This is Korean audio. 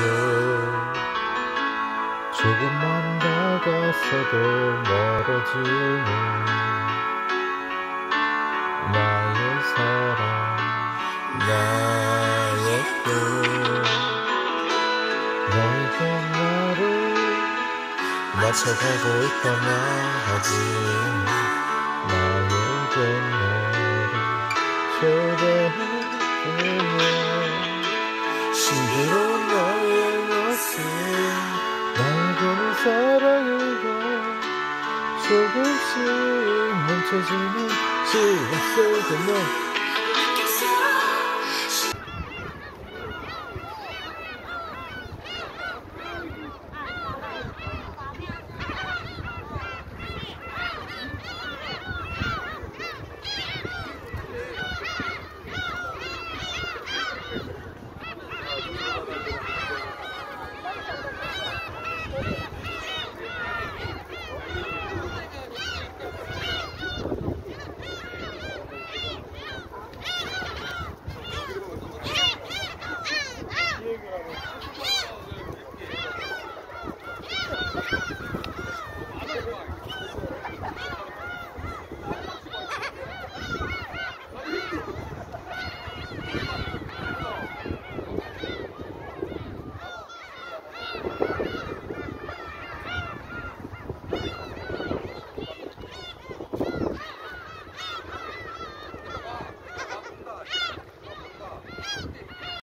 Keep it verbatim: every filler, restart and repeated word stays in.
조금만 다가서도 멀어지는 나의 사랑, 나의 꿈. 너에게 나를 맞춰가고 있다면 하지. 나에게 너를 초대해주면 싱그러운 너의 모습, 나에게는 사랑이고 조금씩 멈춰지는 시간 속에 너